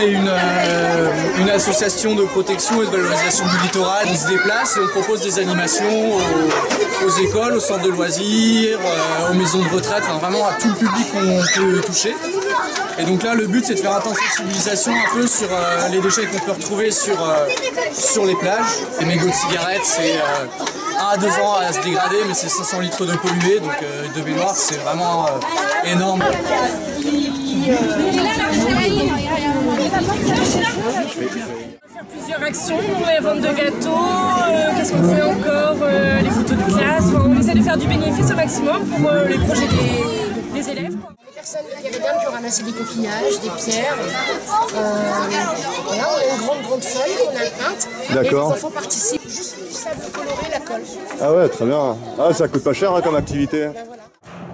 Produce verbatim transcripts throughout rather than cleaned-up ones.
est une, euh, une association de protection et de valorisation du littoral. On se déplace et on propose des animations aux, aux écoles, aux centres de loisirs, euh, aux maisons de retraite, enfin, vraiment à tout le public qu'on peut toucher. Et donc là, le but, c'est de faire une sensibilisation un peu sur euh, les déchets qu'on peut retrouver sur, euh, sur les plages. Les mégots de cigarettes, c'est euh, un à deux ans à se dégrader, mais c'est cinq cents litres de pollués, donc euh, de baignoire, c'est vraiment euh, énorme. Faire plusieurs actions, les ventes de gâteaux, euh, qu'est-ce qu'on fait encore, euh, les photos de classe, enfin, on essaie de faire du bénéfice au maximum pour euh, les projets des, des élèves. Les personnes, il y a des dames qui ont ramassé des coquillages, des pierres, euh, voilà, on a une grande grande feuille qu'on a peinte et les enfants participent, juste du sable coloré, la colle. Ah ouais, très bien. Ah, ça coûte pas cher hein, comme activité. Ben voilà.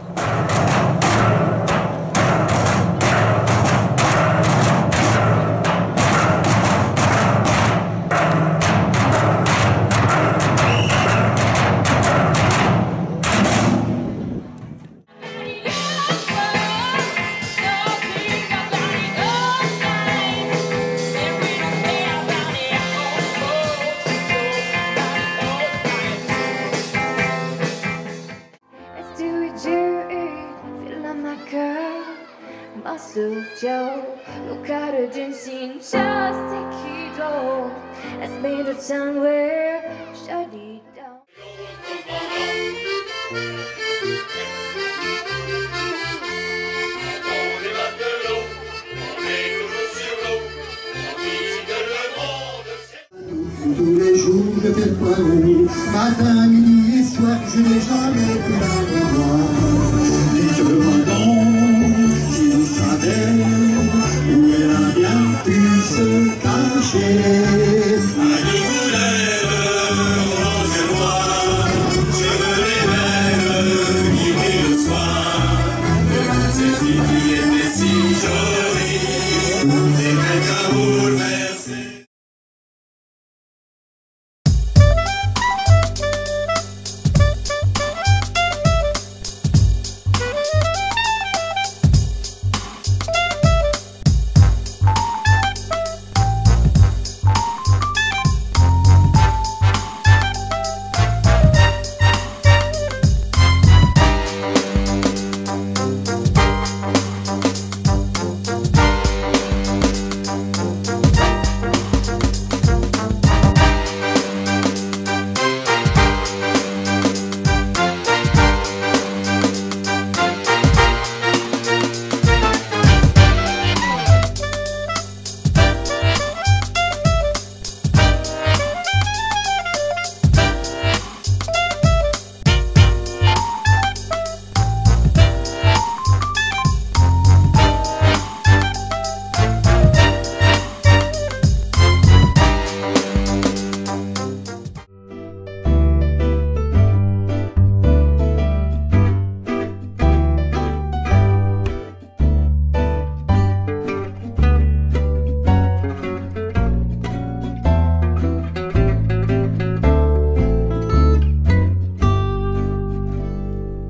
Muscle Joe, look at her dancing, just a kiddo. That's made a town where shut it down. Tous les jours de quel poireau, matin, midi et soir, je n'ai jamais pu la revoir. Dites-moi donc, si vous savez où elle a bien pu se cacher.